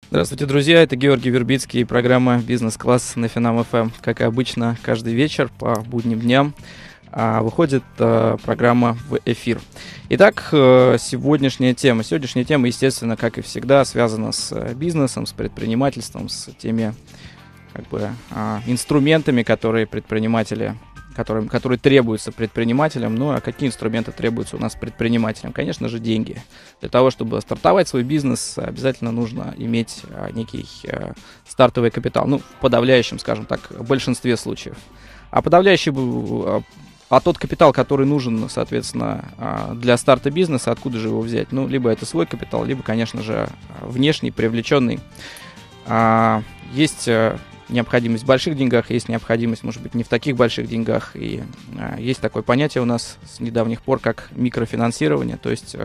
Здравствуйте, друзья, это Георгий Вербицкий, программа «Бизнес-класс» на Финам ФМ. Как и обычно, каждый вечер по будним дням выходит программа в эфир. Итак, сегодняшняя тема, естественно, как и всегда, связана с бизнесом, с предпринимательством, с теми инструментами, которые требуются предпринимателям. Ну, а какие инструменты требуются у нас предпринимателям? Конечно же, деньги. Для того, чтобы стартовать свой бизнес, обязательно нужно иметь некий стартовый капитал. Ну, в подавляющем, скажем так, большинстве случаев. А тот капитал, который нужен, соответственно, для старта бизнеса, откуда же его взять? Ну, либо это свой капитал, либо, конечно же, внешний, привлеченный. Есть необходимость в больших деньгах, есть необходимость, может быть, не в таких больших деньгах. И есть такое понятие у нас с недавних пор, как микрофинансирование, то есть,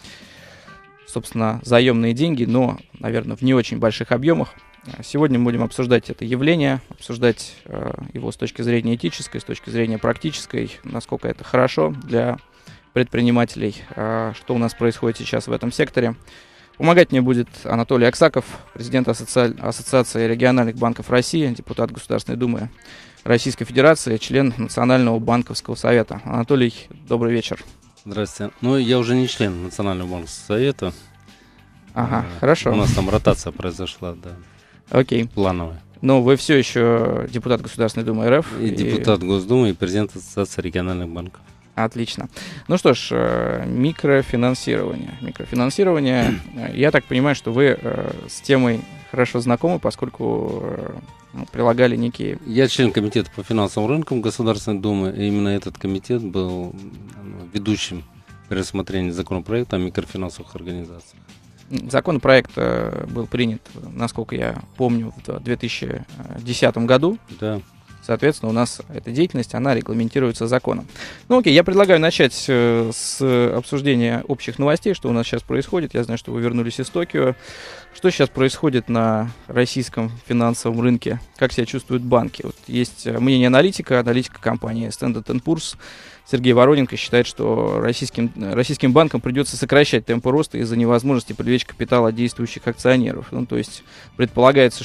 собственно, заемные деньги, но, наверное, в не очень больших объемах. Сегодня мы будем обсуждать это явление, обсуждать его с точки зрения этической, с точки зрения практической, насколько это хорошо для предпринимателей, что у нас происходит сейчас в этом секторе. Помогать мне будет Анатолий Аксаков, президент Ассоциации региональных банков России, депутат Государственной Думы Российской Федерации, член Национального банковского совета. Анатолий, добрый вечер. Здравствуйте. Ну, я уже не член Национального банковского совета. Ага, хорошо. У нас там ротация произошла, да. Окей. Плановая. Но вы все еще депутат Государственной Думы РФ. И депутат Госдумы, и президент Ассоциации региональных банков. Отлично. Ну что ж, микрофинансирование. Я так понимаю, что вы с темой хорошо знакомы, поскольку прилагали некие... Я член комитета по финансовым рынкам Государственной Думы, и именно этот комитет был ведущим при рассмотрении законопроекта о микрофинансовых организациях. Законопроект был принят, насколько я помню, в 2010 году. Да. Соответственно, у нас эта деятельность, она регламентируется законом. Ну окей, я предлагаю начать с обсуждения общих новостей, что у нас сейчас происходит. Я знаю, что вы вернулись из Токио. Что сейчас происходит на российском финансовом рынке? Как себя чувствуют банки? Вот есть мнение аналитика компании Standard & Poor's. Сергей Вороненко считает, что российским банкам придется сокращать темпы роста из-за невозможности привлечь капитал от действующих акционеров. Ну, то есть предполагается,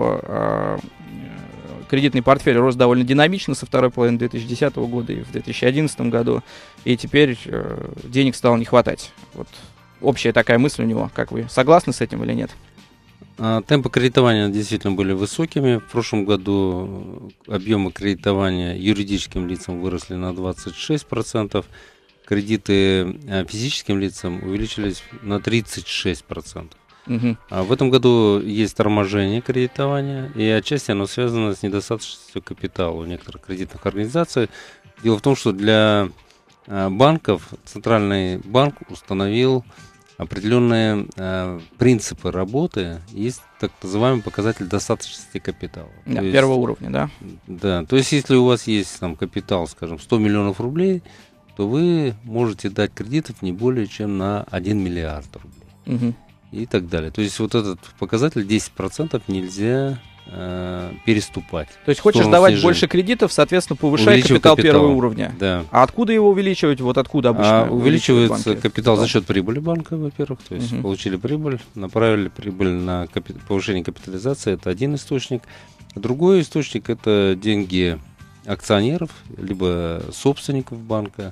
что кредитный портфель рос довольно динамично со второй половины 2010 года и в 2011 году, и теперь денег стало не хватать. Вот общая такая мысль у него. Как вы согласны с этим или нет? Темпы кредитования действительно были высокими. В прошлом году объемы кредитования юридическим лицам выросли на 26%, кредиты физическим лицам увеличились на 36%. А в этом году есть торможение кредитования, и отчасти оно связано с недостаточностью капитала у некоторых кредитных организаций. Дело в том, что для банков Центральный банк установил определенные принципы работы, есть так называемый показатель достаточности капитала. Да, первого уровня, да? Да, то есть если у вас есть там капитал, скажем, 100 миллионов рублей, то вы можете дать кредитов не более чем на 1 миллиард рублей. И так далее. То есть вот этот показатель 10% нельзя переступать. То есть хочешь давать больше кредитов, соответственно, повышай капитал первого уровня. Да. А откуда его увеличивать? Вот откуда обычно увеличивается капитал за счет прибыли банка, во-первых. То есть получили прибыль, направили прибыль на повышение капитализации. Это один источник. Другой источник — это деньги акционеров, либо собственников банка.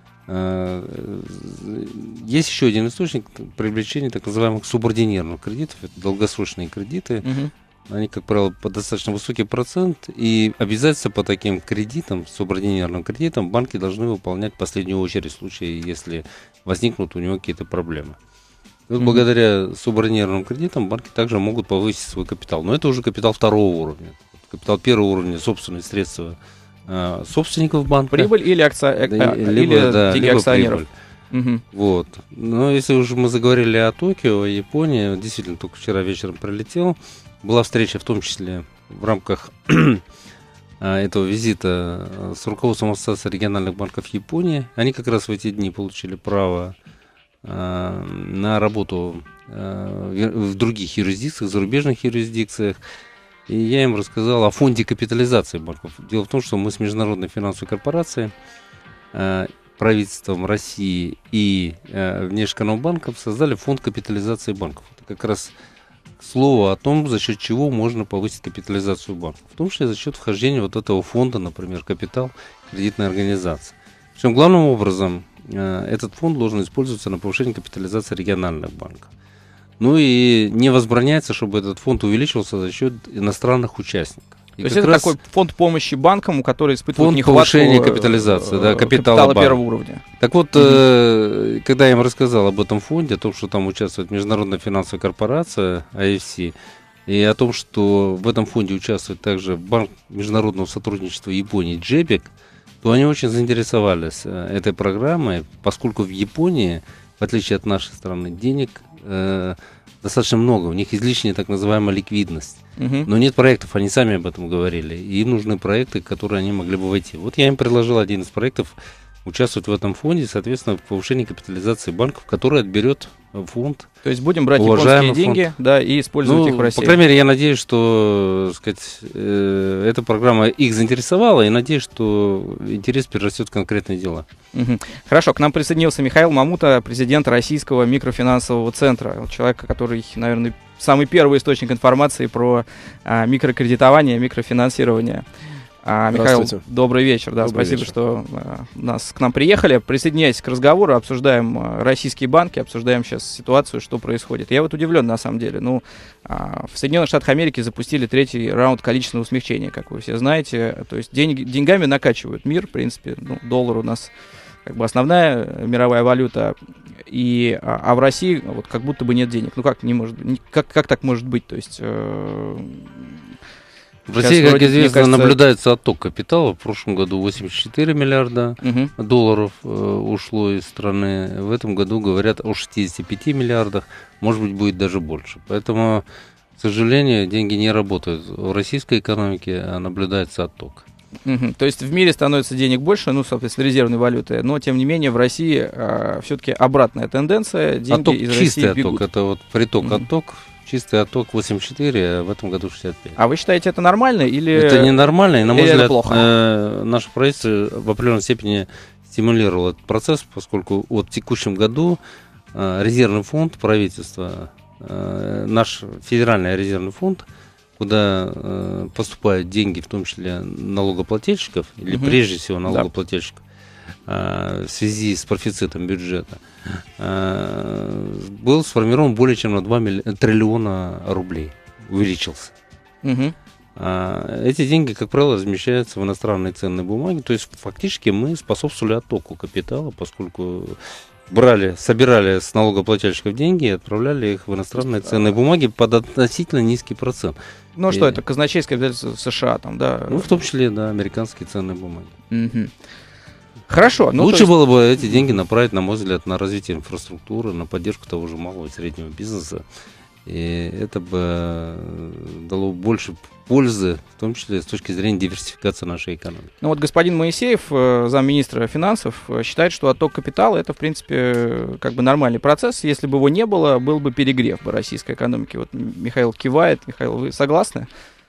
Есть еще один источник привлечения так называемых субординированных кредитов. Это долгосрочные кредиты. Они, как правило, по достаточно высокий процент. И обязательства по таким кредитам, субординированным кредитам, банки должны выполнять в последнюю очередь в случае, если возникнут у него какие-то проблемы. И вот благодаря субординированным кредитам банки также могут повысить свой капитал. Но это уже капитал второго уровня. Капитал первого уровня — собственные средства собственников банка. Прибыль или деньги акционеров. Вот. Но если уже мы заговорили о Токио, о Японии, действительно, только вчера вечером прилетел. Была встреча в том числе в рамках этого визита с руководством Ассоциации региональных банков Японии. Они как раз в эти дни получили право на работу в других юрисдикциях, зарубежных юрисдикциях. И я им рассказал о фонде капитализации банков. Дело в том, что мы с Международной финансовой корпорацией, правительством России и Внешэкономбанком создали фонд капитализации банков. Это как раз слово о том, за счет чего можно повысить капитализацию банка. В том числе за счет вхождения вот этого фонда, например, капитал кредитной организации. Причем главным образом этот фонд должен использоваться на повышение капитализации региональных банков. Ну и не возбраняется, чтобы этот фонд увеличивался за счет иностранных участников. И то есть это такой фонд помощи банкам, которые испытывают фонд нехватку повышения капитализации, да, капитала первого уровня. Так вот, когда я им рассказал об этом фонде, о том, что там участвует Международная финансовая корпорация, IFC, и о том, что в этом фонде участвует также Банк международного сотрудничества Японии, JBIC, то они очень заинтересовались этой программой, поскольку в Японии, в отличие от нашей страны, денег достаточно много, у них излишняя так называемая ликвидность. Но нет проектов, они сами об этом говорили. И им нужны проекты, в которые они могли бы войти. Вот я им предложил один из проектов участвовать в этом фонде, соответственно, в повышении капитализации банков, который отберет фонд. То есть будем брать японские деньги, да, и использовать их в России. По крайней мере, я надеюсь, что, сказать, эта программа их заинтересовала, и надеюсь, что интерес перерастет в конкретные дела. Хорошо, к нам присоединился Михаил Мамута, президент Российского микрофинансового центра. Человек, который, наверное, самый первый источник информации про микрокредитование, микрофинансирование. Михаил, добрый вечер. Да, спасибо, вечер. Что к нам приехали. Присоединяйтесь к разговору, обсуждаем российские банки, обсуждаем сейчас ситуацию, что происходит. Я вот удивлен, на самом деле. В Соединенных Штатах Америки запустили 3-й раунд количественного смягчения, как вы все знаете. То есть деньгами накачивают мир, в принципе. Доллар у нас как бы основная мировая валюта. А в России вот как будто бы нет денег. Как не может, как так может быть? То есть... В России, как известно, кажется... наблюдается отток капитала. В прошлом году 84 миллиарда долларов ушло из страны. В этом году говорят о 65 миллиардах. Может быть, будет даже больше. Поэтому, к сожалению, деньги не работают в российской экономике, а наблюдается отток. То есть в мире становится денег больше, соответственно, резервной валюты, но, тем не менее, в России все-таки обратная тенденция. Деньги отток, из чистый России бегут. Отток, это вот приток-отток. Чистый отток 84, а в этом году 65. А вы считаете, это нормально или... Это ненормально, и, на мой взгляд, плохо? Наше правительство в определенной степени стимулировало этот процесс, поскольку в текущем году резервный фонд правительства, наш федеральный резервный фонд, куда поступают деньги, в том числе налогоплательщиков, или прежде всего налогоплательщиков, в связи с профицитом бюджета, был сформирован более чем на 2 триллиона рублей. Увеличился. Эти деньги, как правило, размещаются в иностранные ценные бумаги. То есть фактически мы способствовали оттоку капитала, поскольку собирали с налогоплательщиков деньги и отправляли их в иностранные ценные бумаги под относительно низкий процент. Что это? Казначейское обязательство США там, да? В том числе, да, американские ценные бумаги. Хорошо. Лучше было бы эти деньги направить, на мой взгляд, на развитие инфраструктуры, на поддержку того же малого и среднего бизнеса. И это бы дало больше пользы, в том числе с точки зрения диверсификации нашей экономики. Господин Моисеев, замминистра финансов, считает, что отток капитала — это, в принципе, как бы нормальный процесс. Если бы его не было, был бы перегрев российской экономики. Михаил кивает. Михаил, вы согласны?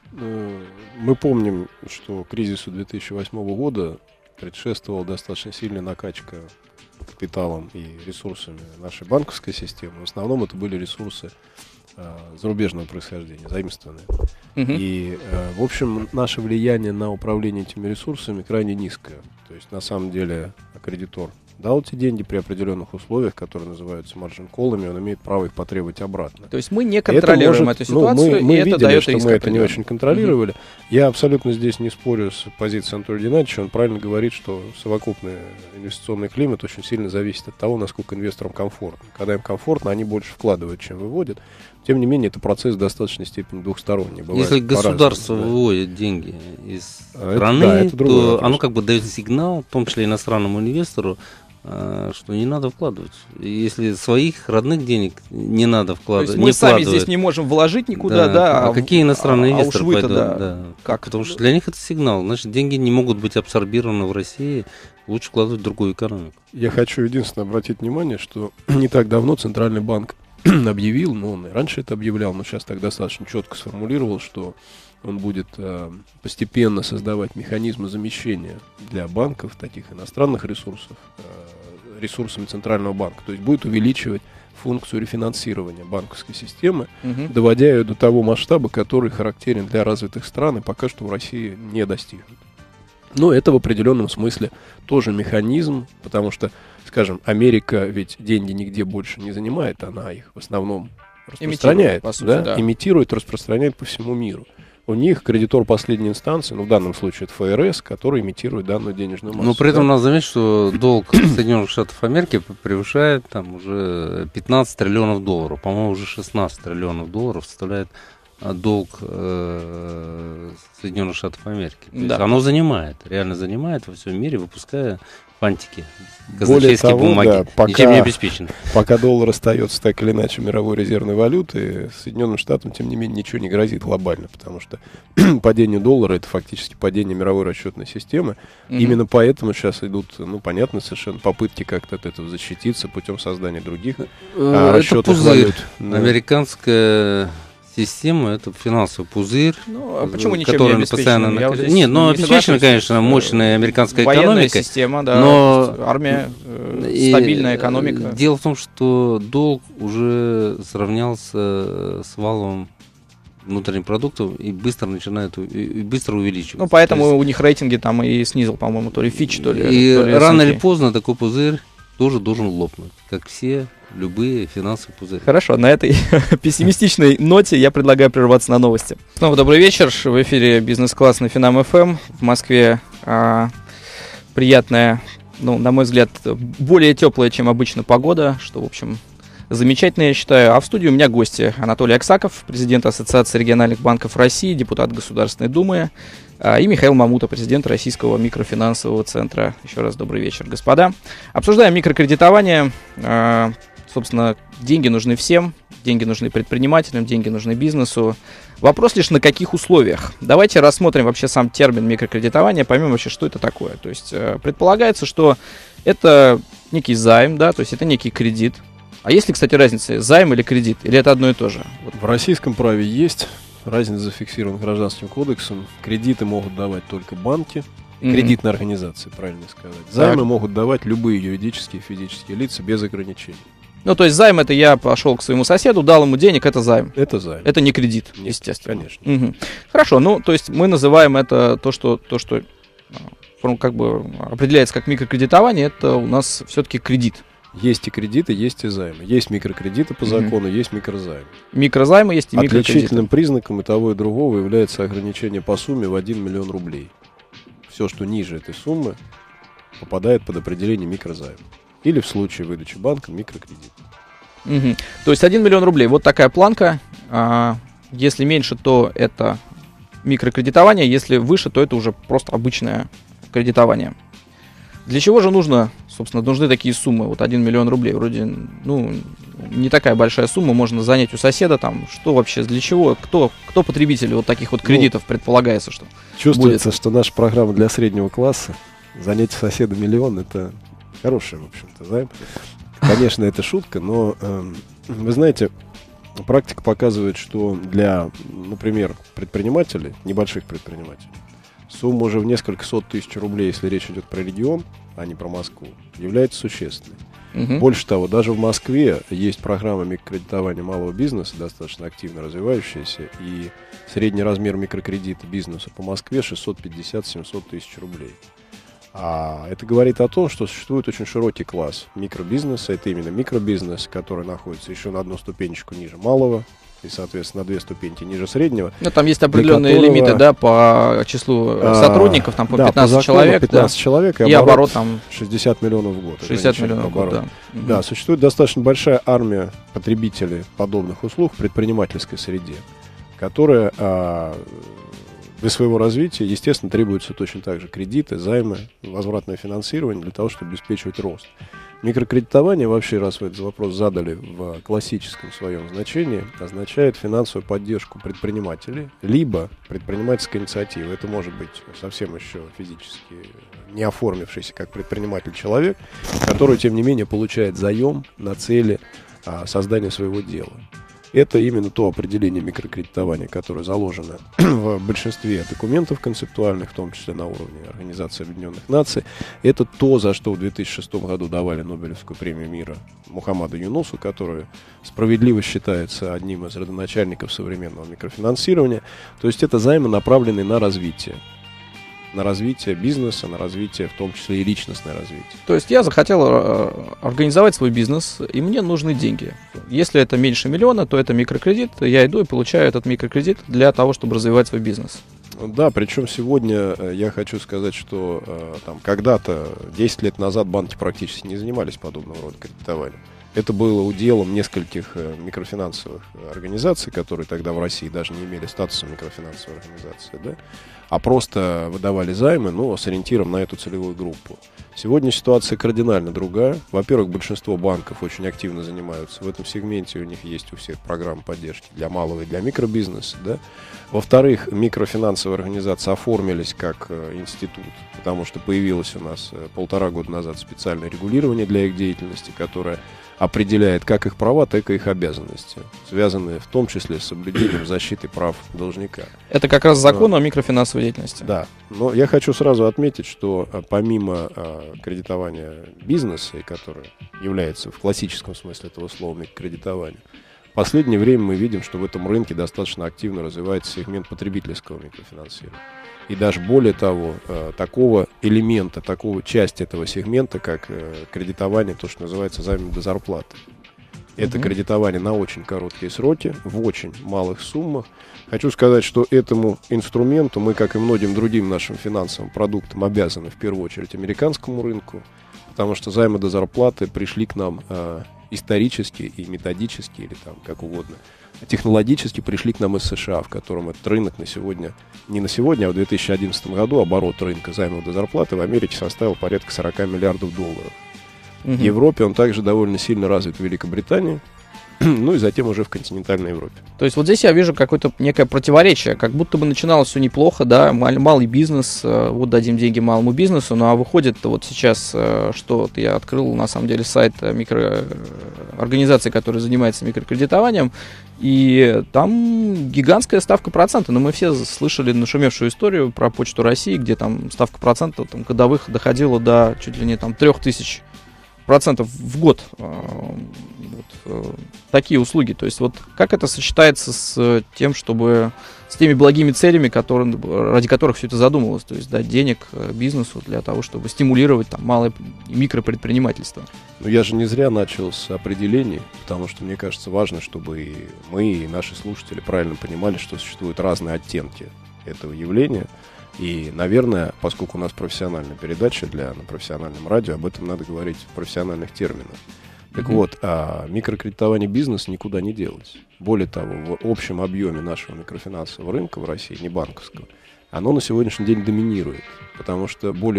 Мы помним, что кризису 2008 года предшествовала достаточно сильная накачка капиталом и ресурсами нашей банковской системы. В основном это были ресурсы зарубежного происхождения, заимствованные. И, в общем, наше влияние на управление этими ресурсами крайне низкое. То есть, на самом деле, кредитор дал эти деньги при определенных условиях, которые называются маржин-коллами, он имеет право их потребовать обратно. То есть мы не контролируем эту ситуацию, мы и это видели, дает что риск мы это не очень контролировали. Я абсолютно здесь не спорю с позицией Анатолия Геннадьевича. Он правильно говорит, что совокупный инвестиционный климат очень сильно зависит от того, насколько инвесторам комфортно. Когда им комфортно, они больше вкладывают, чем выводят. Тем не менее, это процесс в достаточной степени двухсторонний. Бывает, если государство выводит деньги из страны, то оно как бы дает сигнал, в том числе иностранному инвестору, что не надо вкладывать. Если своих родных денег не надо вкладывать. То есть мы сами здесь не можем вложить никуда, да. А какие иностранные инвесторы пойдут? Да. Как? Потому что для них это сигнал. Значит, деньги не могут быть абсорбированы в России. Лучше вкладывать в другую экономику. Я хочу единственное обратить внимание, что не так давно Центральный банк объявил, он и раньше это объявлял, но сейчас так достаточно четко сформулировал, что он будет постепенно создавать механизмы замещения для банков таких иностранных ресурсов ресурсами Центрального банка. То есть будет увеличивать функцию рефинансирования банковской системы, доводя ее до того масштаба, который характерен для развитых стран и пока что в России не достигнут. Но это в определенном смысле тоже механизм, потому что, скажем, Америка ведь деньги нигде больше не занимает, она их в основном распространяет, по сути, да. Имитирует, распространяет по всему миру. У них кредитор последней инстанции, в данном случае это ФРС, который имитирует данную денежную массу. Но при этом надо заметить, что долг Соединенных Штатов Америки превышает там уже 15 триллионов долларов. По-моему, уже 16 триллионов долларов составляет долг Соединенных Штатов Америки. То есть оно реально занимает во всем мире, выпуская фантики, казначейские бумаги, ничем не обеспечены. Пока доллар остается так или иначе мировой резервной валютой, Соединенным Штатам, тем не менее, ничего не грозит глобально, потому что падение доллара — это фактически падение мировой расчетной системы. Именно поэтому сейчас идут, понятно, совершенно попытки как-то от этого защититься путем создания других расчетных валют. Американская система — это финансовый пузырь. А почему ничем не обеспечена? Нет, обеспечена, конечно, мощная американская экономика. Военная система, да, но армия, стабильная экономика. Дело в том, что долг уже сравнялся с валовым внутренним продуктом и быстро увеличивается. Поэтому у них рейтинги там и снизил, по-моему, то ли Fitch, то ли И то ли рано S&P. или поздно такой пузырь тоже должен лопнуть, как все любые финансовые пузыри. Хорошо, на этой пессимистичной ноте я предлагаю прерваться на новости. Снова добрый вечер, в эфире «Бизнес-класс» на Финам ФМ. В Москве приятная, на мой взгляд, более теплая, чем обычно, погода, что, в общем, замечательно, я считаю. А в студии у меня гости: Анатолий Аксаков, президент Ассоциации региональных банков России, депутат Государственной Думы, и Михаил Мамута, президент Российского микрофинансового центра. Еще раз добрый вечер, господа. Обсуждаем микрокредитование. Собственно, деньги нужны всем, деньги нужны предпринимателям, деньги нужны бизнесу. Вопрос лишь на каких условиях. Давайте рассмотрим вообще сам термин микрокредитования, поймем вообще, что это такое. То есть предполагается, что это некий займ, да, то есть это некий кредит. А есть ли, кстати, разница, займ или кредит, или это одно и то же? В российском праве есть разница, зафиксирована Гражданским кодексом. Кредиты могут давать только банки, кредитные организации, правильно сказать. Займы могут давать любые юридические и физические лица без ограничений. То есть займ — это я пошел к своему соседу, дал ему денег, это займ. Это займ. Это не кредит, Нет, естественно. Конечно. Хорошо, то есть мы называем это то, что как бы определяется как микрокредитование, это у нас все-таки кредит. Есть и кредиты, есть и займы. Есть микрокредиты по закону, есть микрозаймы. Микрозаймы есть и микрокредиты. Отличительным признаком и того, и другого является ограничение по сумме в 1 миллион рублей. Все, что ниже этой суммы, попадает под определение микрозайма. Или в случае выдачи банка микрокредит. То есть 1 миллион рублей. Вот такая планка. Если меньше, то это микрокредитование. Если выше, то это уже просто обычное кредитование. Для чего же нужны такие суммы? Вот 1 миллион рублей. Вроде, не такая большая сумма. Можно занять у соседа там. Что вообще, для чего? Кто потребители вот таких вот кредитов предполагается, что чувствуется, что наша программа для среднего класса. Занять у соседа миллион — это хороший, в общем-то, займ. Конечно, это шутка, но вы знаете, практика показывает, что для, например, предпринимателей, небольших предпринимателей, сумма уже в несколько сот тысяч рублей, если речь идет про регион, а не про Москву, является существенной. Больше того, даже в Москве есть программа микрокредитования малого бизнеса, достаточно активно развивающаяся, и средний размер микрокредита бизнеса по Москве 650-700 тысяч рублей. А это говорит о том, что существует очень широкий класс микробизнеса. Это именно микробизнес, который находится еще на одну ступенечку ниже малого и, соответственно, на 2 ступеньки ниже среднего. Там есть определенные лимиты, да, по числу сотрудников, там по 15 человек. 15 человек, и оборот там 60 миллионов в год. 60 миллионов в год, да. Да, существует достаточно большая армия потребителей подобных услуг в предпринимательской среде, которая для своего развития, естественно, требуются точно так же кредиты, займы, возвратное финансирование для того, чтобы обеспечивать рост. Микрокредитование, вообще, раз вы этот вопрос задали в классическом своем значении, означает финансовую поддержку предпринимателей, либо предпринимательской инициативы. Это может быть совсем еще физически не оформившийся как предприниматель человек, который, тем не менее, получает заем на цели создания своего дела. Это именно то определение микрокредитования, которое заложено в большинстве документов концептуальных, в том числе на уровне Организации Объединенных Наций. Это то, за что в 2006 году давали Нобелевскую премию мира Мухаммаду Юнусу, который справедливо считается одним из родоначальников современного микрофинансирования. То есть это займы, направленные на развитие бизнеса, на развитие, в том числе и личностное развитие. То есть я захотел организовать свой бизнес, и мне нужны деньги. Если это меньше миллиона, то это микрокредит. Я иду и получаю этот микрокредит для того, чтобы развивать свой бизнес. Да, причем сегодня я хочу сказать, что там когда-то, 10 лет назад, банки практически не занимались подобного рода кредитованием. Это было уделом нескольких микрофинансовых организаций, которые тогда в России даже не имели статуса микрофинансовой организации, да? А просто выдавали займы, но с ориентиром на эту целевую группу. Сегодня ситуация кардинально другая. Во-первых, большинство банков очень активно занимаются в этом сегменте, у них есть у всех программы поддержки для малого и для микробизнеса, да? Во-вторых, микрофинансовые организации оформились как институт, потому что появилось у нас 1,5 года назад специальное регулирование для их деятельности, которое определяет как их права, так и их обязанности, связанные в том числе с соблюдением защиты прав должника. Это как раз закон о микрофинансовой деятельности. Да, но я хочу сразу отметить, что помимо кредитования бизнеса, которое является в классическом смысле этого слова микрокредитованием, в последнее время мы видим, что в этом рынке достаточно активно развивается сегмент потребительского микрофинансирования. И даже более того, такого элемента, такого части этого сегмента, как кредитование, то, что называется займом до зарплаты. Это кредитование на очень короткие сроки, в очень малых суммах. Хочу сказать, что этому инструменту мы, как и многим другим нашим финансовым продуктам, обязаны в первую очередь американскому рынку, потому что займы до зарплаты пришли к нам исторически и методически, или там как угодно, технологически пришли к нам из США, в котором этот рынок на сегодня, не на сегодня, а в 2011 году оборот рынка займов до зарплаты в Америке составил порядка 40 миллиардов долларов. В Европе он также довольно сильно развит в Великобритании, ну и затем уже в континентальной Европе. То есть вот здесь я вижу какое-то некое противоречие, как будто бы начиналось все неплохо, да, малый бизнес, вот дадим деньги малому бизнесу, ну а выходит вот сейчас, что я открыл на самом деле сайт организации, которая занимается микрокредитованием, и там гигантская ставка процента, но мы все слышали нашумевшую историю про Почту России, где там ставка процента там, годовых доходила до чуть ли не там 3000% в год. Такие услуги. То есть вот как это сочетается с тем, чтобы с теми благими целями, ради которых все это задумывалось, то есть дать денег бизнесу для того, чтобы стимулировать там малое и микропредпринимательство. Но я же не зря начал с определений, потому что мне кажется важно, чтобы и мы, и наши слушатели правильно понимали, что существуют разные оттенки этого явления. И, наверное, поскольку у нас профессиональная передача на профессиональном радио, об этом надо говорить в профессиональных терминах. Так вот, микрокредитование бизнеса никуда не делось. Более того, в общем объеме нашего микрофинансового рынка в России, не банковского, оно на сегодняшний день доминирует, потому что более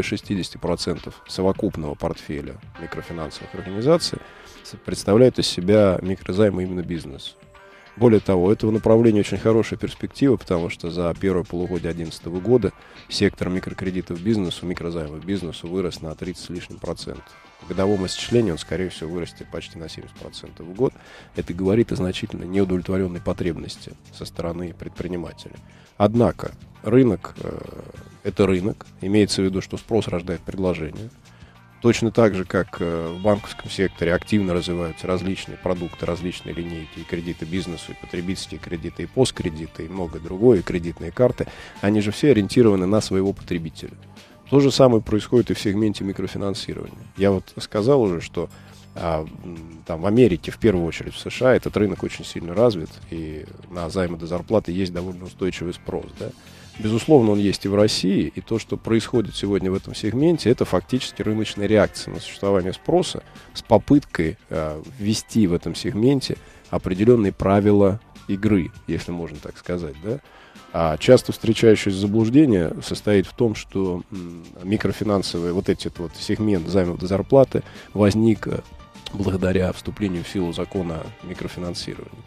60% совокупного портфеля микрофинансовых организаций представляет из себя микрозаймы именно бизнесу. Более того, у этого направления очень хорошая перспектива, потому что за первое полугодие 2011 года сектор микрокредитов бизнесу, микрозаймов бизнесу вырос на 30 с лишним %. В годовом исчислении он, скорее всего, вырастет почти на 70% в год. Это говорит о значительно неудовлетворенной потребности со стороны предпринимателя. Однако рынок – это рынок, имеется в виду, что спрос рождает предложение. Точно так же, как в банковском секторе активно развиваются различные продукты, различные линейки, и кредиты бизнесу, и потребительские кредиты, и посткредиты, и многое другое, и кредитные карты, они же все ориентированы на своего потребителя. То же самое происходит и в сегменте микрофинансирования. Я вот сказал уже, что там в Америке, в первую очередь в США, этот рынок очень сильно развит, и на займы до зарплаты есть довольно устойчивый спрос, да. Безусловно, он есть и в России, и то, что происходит сегодня в этом сегменте, это фактически рыночная реакция на существование спроса с попыткой ввести в этом сегменте определенные правила игры, если можно так сказать, да. А часто встречающееся заблуждение состоит в том, что микрофинансовый этот вот сегмент займов до зарплаты возник благодаря вступлению в силу закона о микрофинансировании.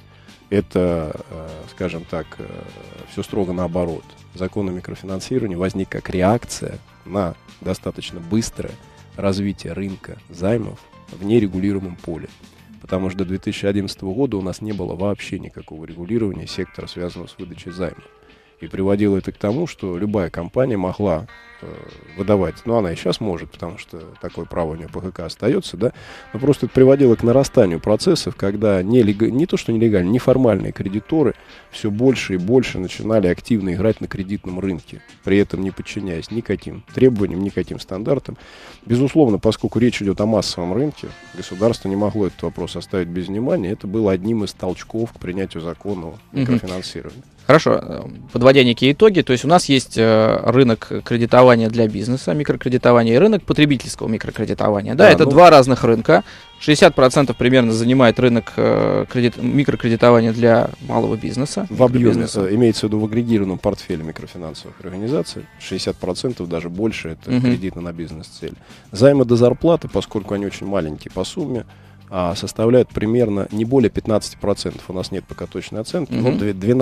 Это, скажем так, все строго наоборот. Закон о микрофинансировании возник как реакция на достаточно быстрое развитие рынка займов в нерегулируемом поле. потому что до 2011 года у нас не было вообще никакого регулирования сектора, связанного с выдачей займа. И приводило это к тому, что любая компания могла выдавать, ну, она и сейчас может, потому что такое право у нее по ГК остается, да, но просто это приводило к нарастанию процессов, когда не то, что нелегально, неформальные кредиторы все больше и больше начинали активно играть на кредитном рынке, при этом не подчиняясь никаким требованиям, никаким стандартам. Безусловно, поскольку речь идет о массовом рынке, государство не могло этот вопрос оставить без внимания, это было одним из толчков к принятию закона о микрофинансировании. Хорошо, подводя некие итоги, то есть у нас есть рынок кредитования для бизнеса, микрокредитования, и рынок потребительского микрокредитования. Да, это два разных рынка. 60% примерно занимает рынок микрокредитования для малого бизнеса. В объеме, имеется в виду в агрегированном портфеле микрофинансовых организаций, 60%, даже больше, это кредиты на бизнес-цель. Займы до зарплаты, поскольку они очень маленькие по сумме, составляют примерно не более 15%. У нас нет пока точной оценки, но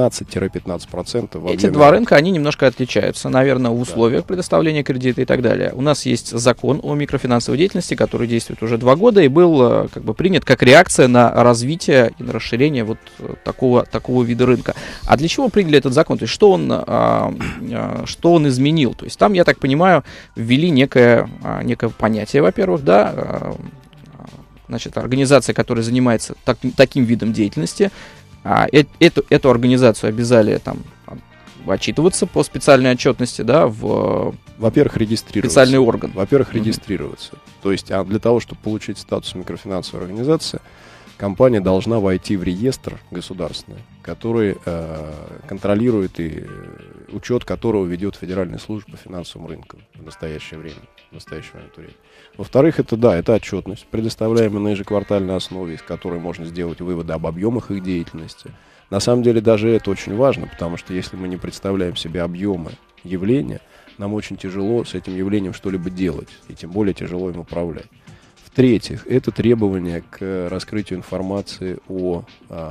12-15%. Эти два рынка, они немножко отличаются, наверное, в условиях предоставления кредита и так далее. У нас есть закон о микрофинансовой деятельности, который действует уже 2 года и был как бы принят как реакция на развитие и на расширение вот такого вида рынка. А для чего приняли этот закон? То есть что он изменил? То есть там, я так понимаю, ввели некое понятие, во-первых, да, значит, организация, которая занимается таким видом деятельности, эту организацию обязали там отчитываться по специальной отчетности, да, во-первых, регистрироваться. Специальный орган. Во-первых, регистрироваться. То есть, для того, чтобы получить статус микрофинансовой организации, компания должна войти в реестр государственный, который контролирует и учет которого ведет Федеральная служба по финансовым рынкам в настоящее время. Во-вторых, это отчетность, предоставляемая на ежеквартальной основе, из которой можно сделать выводы об объемах их деятельности. На самом деле даже это очень важно, потому что если мы не представляем себе объемы явления, нам очень тяжело с этим явлением что-либо делать, и тем более тяжело им управлять. В-третьих, это требование к раскрытию информации о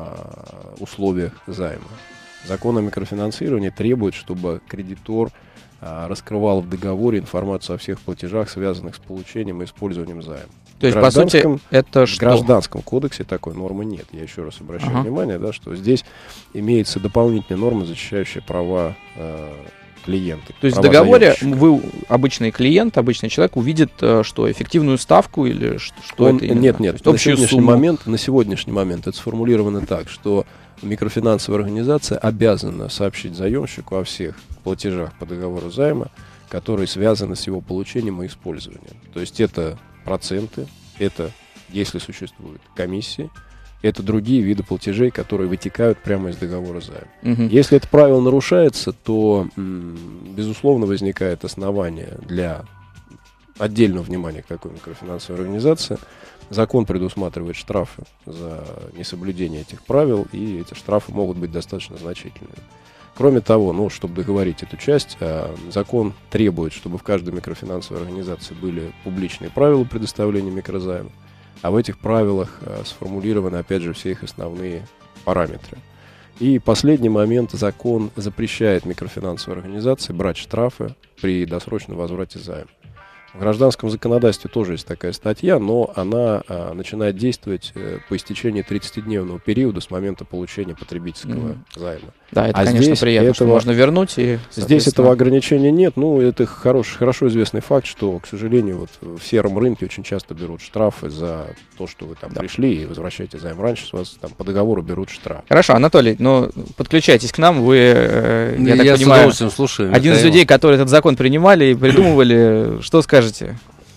условиях займа. Закон о микрофинансировании требует, чтобы кредитор раскрывал в договоре информацию о всех платежах, связанных с получением и использованием займа. То есть, по сути, это что? В Гражданском кодексе такой нормы нет. Я еще раз обращаю внимание, да, что здесь имеется дополнительная норма, защищающая права клиента. То есть в договоре вы, обычный клиент, обычный человек увидит, что эффективную ставку или что это именно? Нет. На сегодняшний момент это сформулировано так, что микрофинансовая организация обязана сообщить заемщику о всех платежах по договору займа, которые связаны с его получением и использованием. То есть это проценты, это, если существуют комиссии, это другие виды платежей, которые вытекают прямо из договора займа. Если это правило нарушается, то, безусловно, возникает основание для отдельного внимания к такой микрофинансовой организации. Закон предусматривает штрафы за несоблюдение этих правил, и эти штрафы могут быть достаточно значительными. Кроме того, чтобы договорить эту часть, закон требует, чтобы в каждой микрофинансовой организации были публичные правила предоставления микрозайма, а в этих правилах сформулированы, опять же, все их основные параметры. И последний момент: закон запрещает микрофинансовой организации брать штрафы при досрочном возврате займа. В гражданском законодательстве тоже есть такая статья, но она начинает действовать по истечении 30-дневного периода с момента получения потребительского займа. Да, это, конечно, приятно, что можно вернуть. И, здесь этого ограничения нет. Это хорошо известный факт, что, к сожалению, в сером рынке очень часто берут штрафы за то, что вы там пришли и возвращаете займ раньше, с вас там по договору берут штраф. Хорошо, Анатолий, подключайтесь к нам. Вы, я так понимаю, слушаю, один из людей, которые этот закон принимали и придумывали. Что скажете?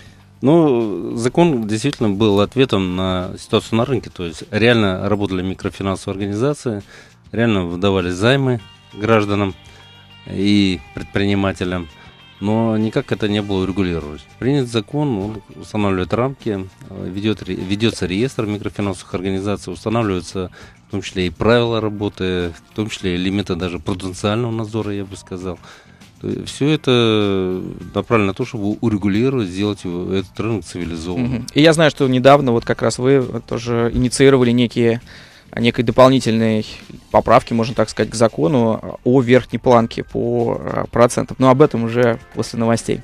Закон действительно был ответом на ситуацию на рынке. То есть реально работали микрофинансовые организации, реально выдавали займы гражданам и предпринимателям, но никак это не было урегулировано. Принят закон, он устанавливает рамки, ведется реестр микрофинансовых организаций, устанавливаются в том числе и правила работы, в том числе и лимиты даже пруденциального надзора, я бы сказал. Все это направлено на то, чтобы урегулировать, сделать этот рынок цивилизованным. И я знаю, что недавно как раз вы тоже инициировали некой дополнительной поправки, можно так сказать, к закону о верхней планке по процентам. Но об этом уже после новостей.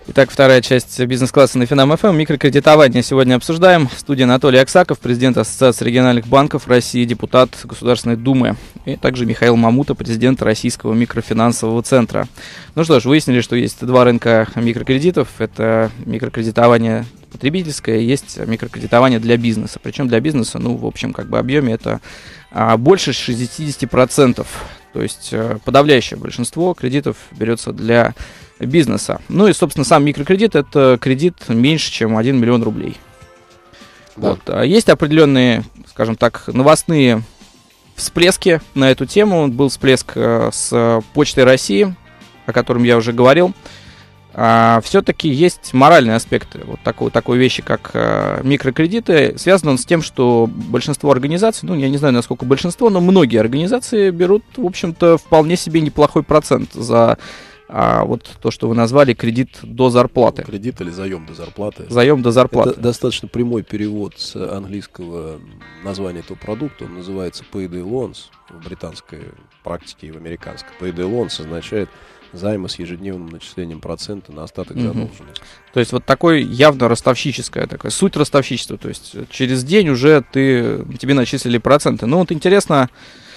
Итак, вторая часть бизнес-класса на Финам ФМ. Микрокредитование сегодня обсуждаем. В студии Анатолий Аксаков, президент Ассоциации региональных банков России, депутат Государственной Думы. И также Михаил Мамута, президент Российского микрофинансового центра. Ну что ж, выяснили, что есть два рынка микрокредитов. Это микрокредитование потребительское, есть микрокредитование для бизнеса. Причем для бизнеса, в общем, объеме это больше 60%. То есть подавляющее большинство кредитов берется для бизнеса. Ну и, собственно, сам микрокредит — это кредит меньше, чем 1 миллион рублей. Да. Вот. Есть определенные, скажем так, новостные всплески на эту тему. Был всплеск с Почтой России, о котором я уже говорил. Все-таки есть моральные аспекты вот такой вещи, как микрокредиты. Связан он с тем, что большинство организаций, я не знаю, насколько большинство, но многие организации берут, в общем-то, вполне себе неплохой процент за вот то, что вы назвали кредит до зарплаты. Кредит или заем до зарплаты. Заем до зарплаты. Это достаточно прямой перевод с английского названия этого продукта. Он называется payday loans в британской практике и в американской. Payday loans означает займы с ежедневным начислением процента на остаток задолженности. То есть вот такой явно ростовщическая такая суть ростовщичества. То есть через день уже тебе начислили проценты. Вот интересно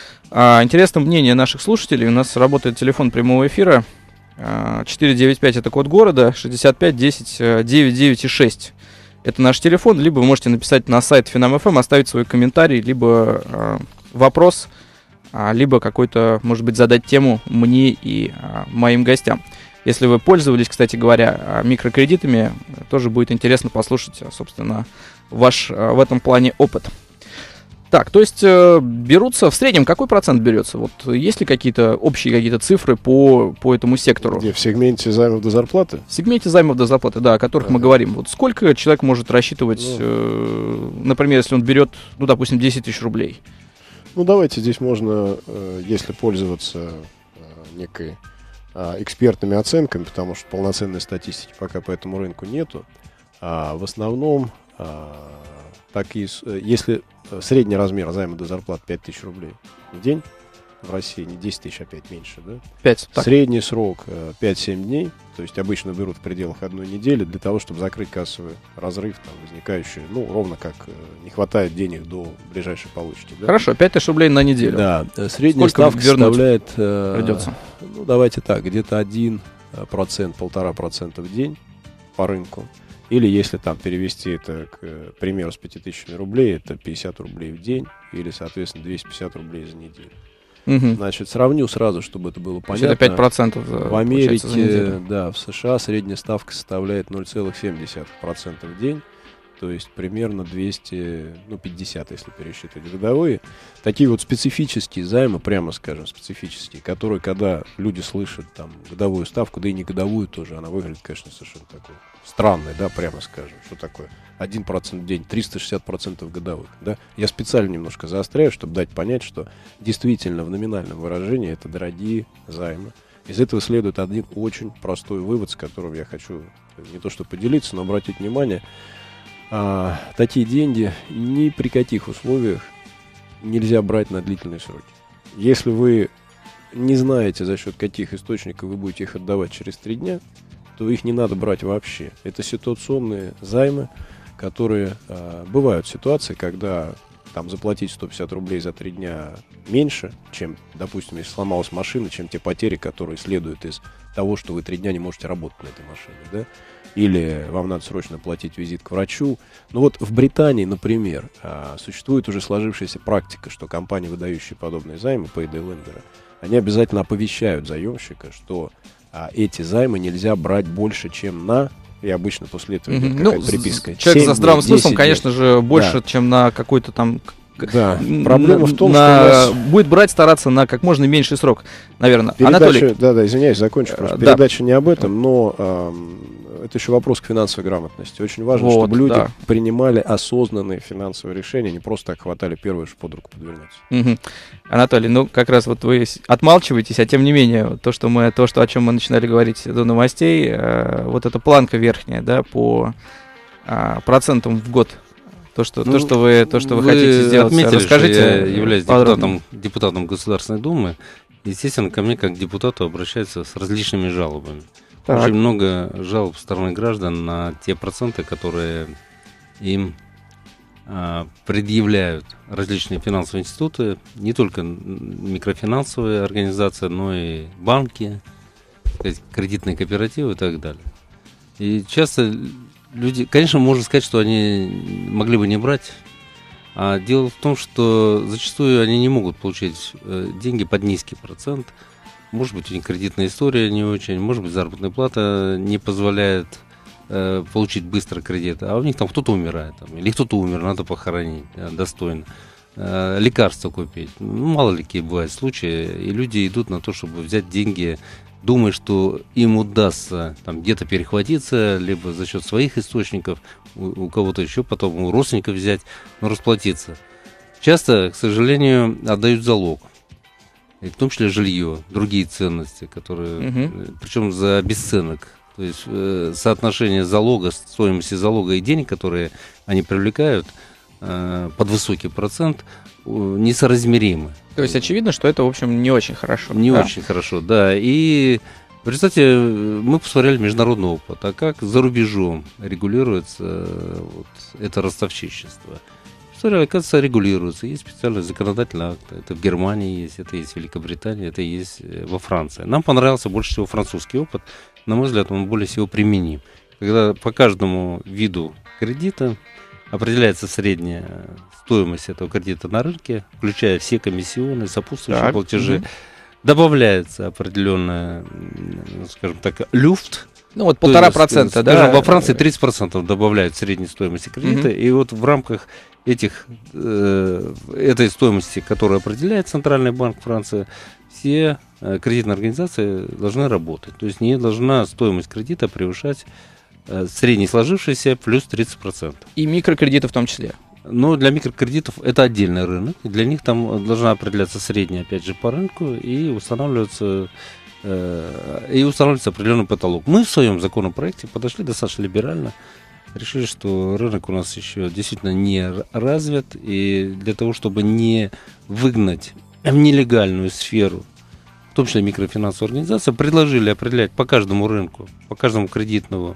мнение наших слушателей. У нас работает телефон прямого эфира. 495 это код города, 65 10 996 это наш телефон. Либо вы можете написать на сайт Финам ФМ, оставить свой комментарий, либо вопрос, либо какой-то, может быть, задать тему мне и моим гостям. Если вы пользовались, кстати говоря, микрокредитами, тоже будет интересно послушать, собственно, ваш в этом плане опыт. Так, то есть берутся в среднем, какой процент берется? Вот есть ли какие-то общие цифры по этому сектору? Где, в сегменте займов до зарплаты? В сегменте займов до зарплаты, да, о которых мы говорим. Вот сколько человек может рассчитывать, например, если он берет, допустим, 10 тысяч рублей? Давайте здесь можно, если пользоваться некой экспертными оценками, потому что полноценной статистики пока по этому рынку нету. В основном, если средний размер займа до зарплаты 5 тысяч рублей в день в России, не 10 тысяч, а 5 меньше, да? 5, так. Средний срок 5-7 дней, то есть обычно берут в пределах одной недели для того, чтобы закрыть кассовый разрыв, возникающий, ровно как не хватает денег до ближайшей получки. Да? Хорошо, 5 тысяч рублей на неделю. Да, средняя ставка составляет, придется? Давайте так, где-то 1%, 1,5% в день по рынку. Или если перевести это, к примеру, с 5000 рублей, это 50 рублей в день, или, соответственно, 250 рублей за неделю. Значит, сравню сразу, чтобы это было понятно. Это 5% в Америке, в США средняя ставка составляет 0,7% в день. То есть примерно 250, если пересчитать годовые. Такие вот специфические займы, прямо скажем, специфические, которые, когда люди слышат годовую ставку, да и не годовую тоже, она выглядит, конечно, совершенно такой странной, прямо скажем. Что такое? 1% в день, 360% годовых. Да? Я специально немножко заостряю, чтобы дать понять, что действительно в номинальном выражении это дорогие займы. Из этого следует один очень простой вывод, с которым я хочу не то что поделиться, но обратить внимание. Такие деньги ни при каких условиях нельзя брать на длительные сроки. Если вы не знаете, за счет каких источников вы будете их отдавать через 3 дня, то их не надо брать вообще. Это ситуационные займы, которые бывают ситуации, когда заплатить 150 рублей за 3 дня меньше, чем, допустим, если сломалась машина, чем те потери, которые следуют из того, что вы 3 дня не можете работать на этой машине, да? Или вам надо срочно платить визит к врачу. В Британии, например, существует уже сложившаяся практика, что компании, выдающие подобные займы, payday lenders, они обязательно оповещают заемщика, что эти займы нельзя брать больше, чем на... И обычно после этого идет какая-то приписка. Человек со здравым смыслом, конечно же, больше, чем на какой-то Да, проблема в том, что будет брать, стараться на как можно меньший срок, наверное. Анатолий. Да, извиняюсь, закончу. Передача не об этом, но это еще вопрос к финансовой грамотности. Очень важно, чтобы люди принимали осознанные финансовые решения, не просто так хватали первую, что под руку подвернется. Анатолий, как раз вы отмалчиваетесь, а тем не менее, о чем мы начинали говорить до новостей, вот эта планка верхняя, по процентам в год. То, что вы хотите сделать. Отметили, расскажите. Что я являюсь депутатом Государственной Думы. Естественно, ко мне как к депутату обращаются с различными жалобами. Так. Очень много жалоб со стороны граждан на те проценты, которые им предъявляют различные финансовые институты, не только микрофинансовые организации, но и банки, так сказать, кредитные кооперативы и так далее. И часто люди, конечно, можно сказать, что они могли бы не брать, а дело в том, что зачастую они не могут получить деньги под низкий процент. Может быть, у них кредитная история не очень, может быть, заработная плата не позволяет получить быстро кредит, а у них там кто-то умирает, или кто-то умер, надо похоронить достойно, лекарства купить. Мало ли какие бывают случаи, и люди идут на то, чтобы взять деньги, думая, что им удастся там где-то перехватиться, либо за счет своих источников, у кого-то еще потом, у родственников взять, но расплатиться. Часто, к сожалению, отдают залог, и в том числе жилье, другие ценности, которые, причем за бесценок. То есть соотношение залога, стоимости залога и денег, которые они привлекают под высокий процент, несоразмеримы. То есть очевидно, что это, в общем, не очень хорошо. Не очень хорошо, да. И в результате мы посмотрели международный опыт, а как за рубежом регулируется вот это ростовщичество. Посмотрели, оказывается, регулируется. Есть специальный законодательный акт. Это в Германии есть, это есть в Великобритании, это есть во Франции. Нам понравился больше всего французский опыт. На мой взгляд, он более всего применим. Когда по каждому виду кредита определяется средняя стоимость этого кредита на рынке, включая все комиссионные, сопутствующие платежи, добавляется определенная, скажем так, люфт. Ну вот 1,5%, да? Скажем, во Франции 30% добавляют средней стоимости кредита, и вот в рамках этой стоимости, которую определяет Центральный банк Франции, все кредитные организации должны работать. То есть не должна стоимость кредита превышать средний сложившийся плюс 30%. И микрокредиты в том числе. Но для микрокредитов это отдельный рынок. Для них там должна определяться средняя, опять же, по рынку, и устанавливается определенный потолок. Мы в своем законопроекте подошли достаточно либерально. Решили, что рынок у нас еще действительно не развит. И для того, чтобы не выгнать в нелегальную сферу, в том числе микрофинансовую организацию, предложили определять по каждому рынку, по каждому кредитному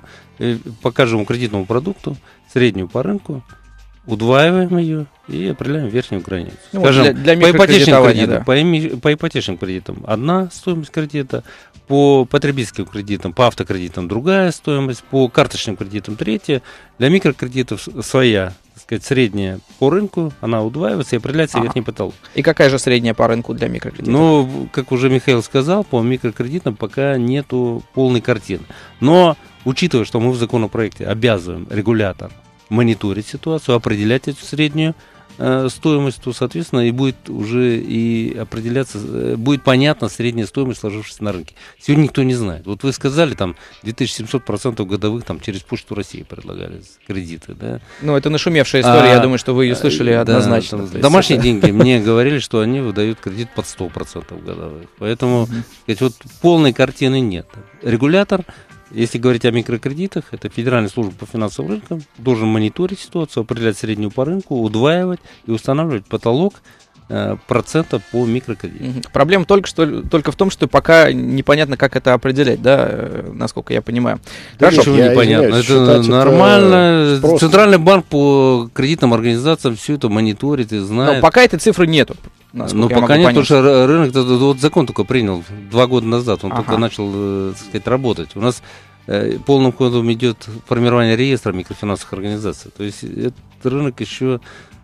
продукту, среднюю по рынку, удваиваем ее и определяем верхнюю границу. Ну, Скажем, для по ипотечным кредитам, кредитам, по ипотечным кредитам одна стоимость кредита, по потребительским кредитам, по автокредитам другая стоимость, по карточным кредитам третья, для микрокредитов своя, так сказать, средняя по рынку, она удваивается и определяется верхний потолок. И какая же средняя по рынку для микрокредитов? Ну, как уже Михаил сказал, по микрокредитам пока нету полной картины. Но, учитывая, что мы в законопроекте обязываем регулятор мониторить ситуацию, определять эту среднюю стоимость, то, соответственно, и будет уже и определяться, будет понятна средняя стоимость, сложившаяся на рынке. Сегодня никто не знает. Вот вы сказали, там 2700% годовых там через Почту России предлагали кредиты, да? Ну, это нашумевшая история, я думаю, что вы ее слышали однозначно. Да, домашние деньги мне говорили, что они выдают кредит под 100% годовых. Поэтому, сказать, вот полной картины нет. Регулятор, если говорить о микрокредитах, это Федеральная служба по финансовым рынкам, должен мониторить ситуацию, определять среднюю по рынку, удваивать и устанавливать потолок процента по микрокредитам. Проблема только в том, что пока непонятно, как это определять, да, насколько я понимаю. Да, хорошо, непонятно. Это нормально. Центральный банк по кредитным организациям все это мониторит и знает. Но пока этой цифры нету. Но пока нет, потому что рынок, вот закон только принял 2 года назад, он только начал, так сказать, работать. У нас полным ходом идет формирование реестра микрофинансовых организаций. То есть этот рынок еще